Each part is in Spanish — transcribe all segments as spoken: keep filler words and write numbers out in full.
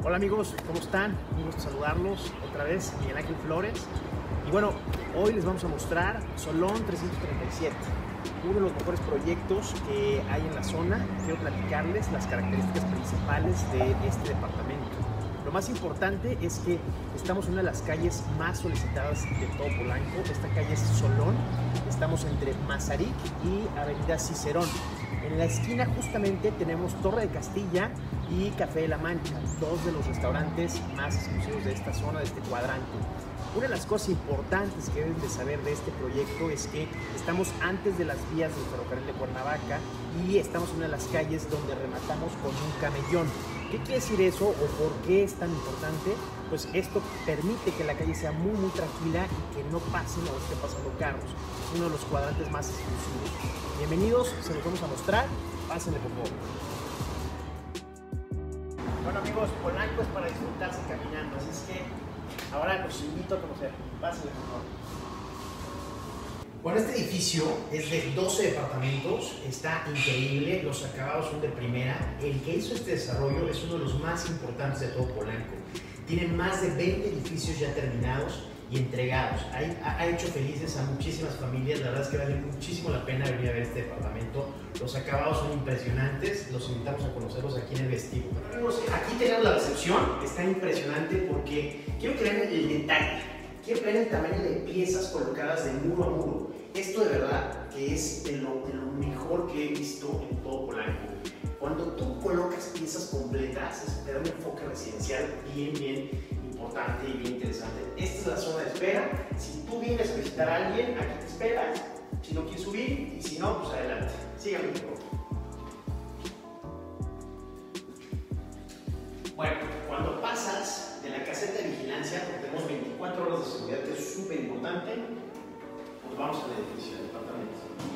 Hola amigos, ¿cómo están? Un gusto saludarlos otra vez, Miguel Ángel Flores. Y bueno, hoy les vamos a mostrar Solón trescientos treinta y siete, uno de los mejores proyectos que hay en la zona. Quiero platicarles las características principales de este departamento. Lo más importante es que estamos en una de las calles más solicitadas de todo Polanco. Esta calle es Solón, estamos entre Mazarik y Avenida Cicerón. En la esquina justamente tenemos Torre de Castilla y Café de la Mancha, dos de los restaurantes más exclusivos de esta zona, de este cuadrante. Una de las cosas importantes que deben de saber de este proyecto es que estamos antes de las vías del ferrocarril de Cuernavaca y estamos en una de las calles donde rematamos con un camellón. ¿Qué quiere decir eso o por qué es tan importante? Pues esto permite que la calle sea muy muy tranquila y que no pasen o estén pasando carros. Es uno de los cuadrantes más exclusivos. Bienvenidos, se los vamos a mostrar. Pásenle por favor. Bueno amigos, Polanco es para disfrutarse caminando, así es que ahora los invito a conocer. Pásenle por favor. Bueno, este edificio es de doce departamentos, está increíble, los acabados son de primera. El que hizo este desarrollo es uno de los más importantes de todo Polanco. Tiene más de veinte edificios ya terminados y entregados. Ha, ha hecho felices a muchísimas familias. La verdad es que vale muchísimo la pena venir a ver este departamento. Los acabados son impresionantes, los invitamos a conocerlos aquí en el vestíbulo. Amigos, aquí tenemos la recepción, está impresionante porque quiero que vean el detalle. Quiero ver el tamaño de piezas colocadas de muro a muro. Esto de verdad que es de lo, de lo mejor que he visto en todo Polanco. Cuando tú colocas piezas completas, te da un enfoque residencial bien, bien importante y bien interesante. Esta es la zona de espera. Si tú vienes a visitar a alguien, aquí te esperas. Si no quieres subir, y si no, pues adelante. Síganme un poco. Bueno, cuando pasas de la caseta de vigilancia, porque tenemos veinticuatro horas de seguridad, que es súper importante, pues vamos al edificio del departamento.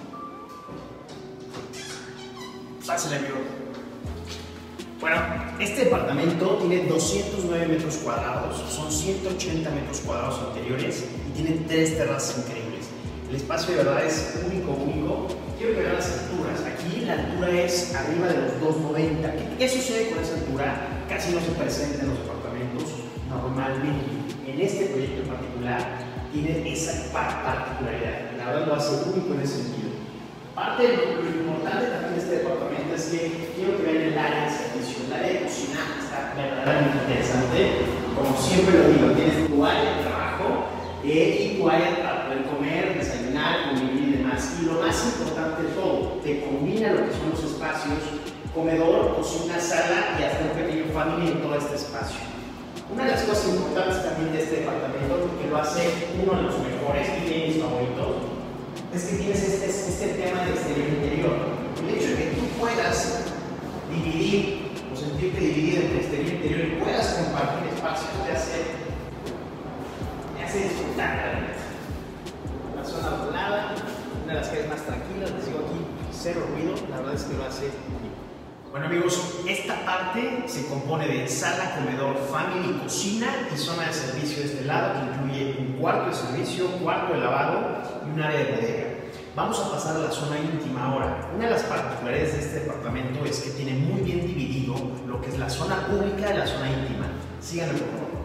Pásale, amigo. Bueno, este departamento tiene doscientos nueve metros cuadrados, son ciento ochenta metros cuadrados interiores y tiene tres terrazas increíbles. El espacio de verdad es único, único. Quiero que vean las alturas. Aquí la altura es arriba de los dos noventa. ¿Qué, ¿Qué sucede con esa altura? Casi no se presenta en los departamentos normalmente. En este proyecto en particular tiene esa particularidad. La verdad lo hace único en ese sentido. Parte de lo, lo importante también de este departamento es que quiero que vean el área de servicio. El área de cocina está verdaderamente interesante. Como siempre lo digo, tienes tu área de trabajo eh, y tu área para poder comer, desayunar, convivir y demás. Y lo más importante de todo, te combina lo que son los espacios comedor, cocina, sala y hasta un pequeño family en todo este espacio. Una de las cosas importantes también de este departamento, que lo hace uno de los mejores y de mis favoritos, es que tienes este, este tema de exterior-interior. El hecho de que tú puedas dividir o sentirte dividido entre exterior e interior y puedas compartir espacios te hace, te hace disfrutar realmente. Una zona ordenada, una de las calles más tranquilas, les digo aquí, cero ruido, la verdad es que lo hace único. Bueno amigos, esta parte se compone de sala, comedor, family, cocina y zona de servicio de este lado, que incluye un cuarto de servicio, cuarto de lavado y un área de bodega. Vamos a pasar a la zona íntima ahora. Una de las particularidades de este departamento es que tiene muy bien dividido lo que es la zona pública de la zona íntima. Síganme por favor.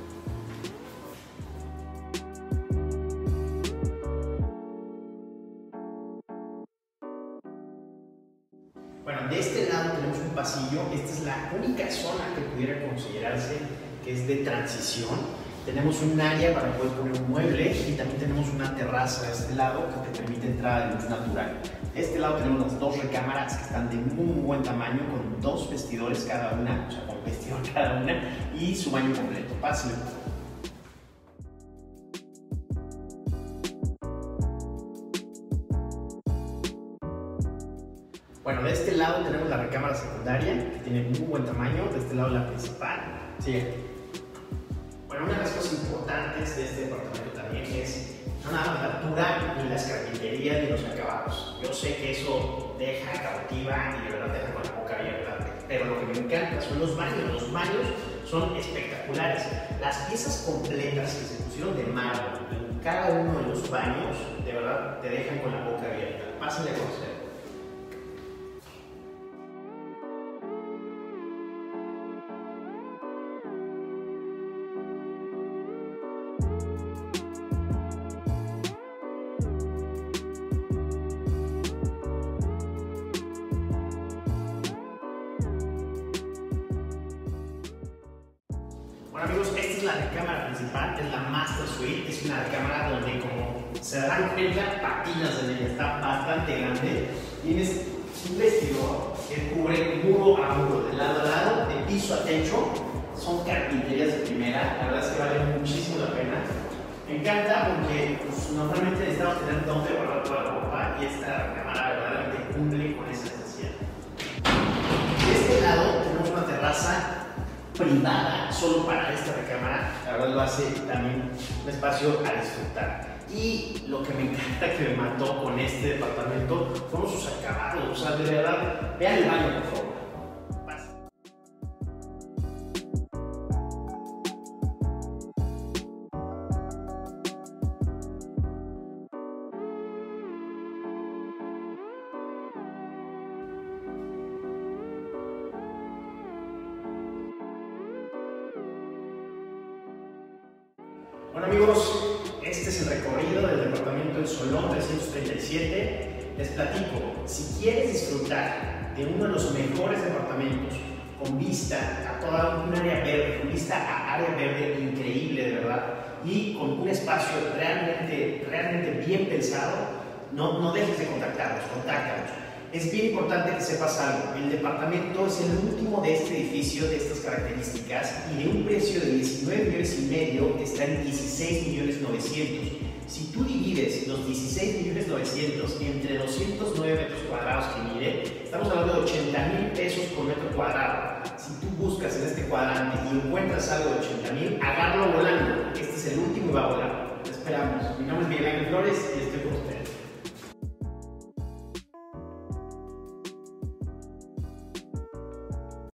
Bueno, de este lado tenemos un pasillo. Esta es la única zona que pudiera considerarse que es de transición. Tenemos un área para poder poner un mueble y también tenemos una terraza de este lado que te permite entrada de luz natural. De este lado tenemos las dos recámaras que están de muy, muy buen tamaño con dos vestidores cada una, o sea, con vestidor cada una y su baño completo. Pásenle. Bueno, de este lado tenemos la recámara secundaria, que tiene muy buen tamaño. De este lado la principal. Sigue. Bueno, una de las cosas importantes de este departamento también es no nada más la altura, ni las carpinterías, ni los acabados. Yo sé que eso deja, cautiva y de verdad deja con la boca abierta, pero lo que me encanta son los baños. Los baños son espectaculares. Las piezas completas que se pusieron de mármol en cada uno de los baños, de verdad te dejan con la boca abierta. Pásenle a conocer. Bueno amigos, esta es la recámara principal, es la Master Suite, es una recámara donde como se darán cuenta, patinas en ella, está bastante grande. Tienes un vestidor que cubre muro a muro, de lado a lado, de piso a techo. Son carpinterías de primera, la verdad es que vale muchísimo la pena. Me encanta porque pues, normalmente necesitamos tener donde guardar toda la ropa y esta recámara verdaderamente cumple con esa necesidad. De este lado tenemos una terraza privada solo para esta recámara, la verdad lo hace también un espacio a disfrutar. Y lo que me encanta que me mató con este departamento fueron sus acabados, o sea, de verdad, vean el baño por favor. Bueno amigos, este es el recorrido del departamento del Solón trescientos treinta y siete. Les platico, si quieres disfrutar de uno de los mejores departamentos con vista a toda un área verde, con vista a área verde increíble de verdad, y con un espacio realmente, realmente bien pensado, no, no dejes de contactarnos, contáctanos. Es bien importante que sepas algo, el departamento es el último de este edificio de estas características y de un precio de diecinueve millones y medio está en dieciséis millones novecientos. Si tú divides los dieciséis millones novecientos entre doscientos nueve metros cuadrados que mide, estamos hablando de ochenta mil pesos por metro cuadrado. Si tú buscas en este cuadrante y encuentras algo de ochenta mil, agárralo volando. Este es el último y va a volar. Te esperamos. Mi nombre es Miguel Ángel Flores y estoy con ustedes.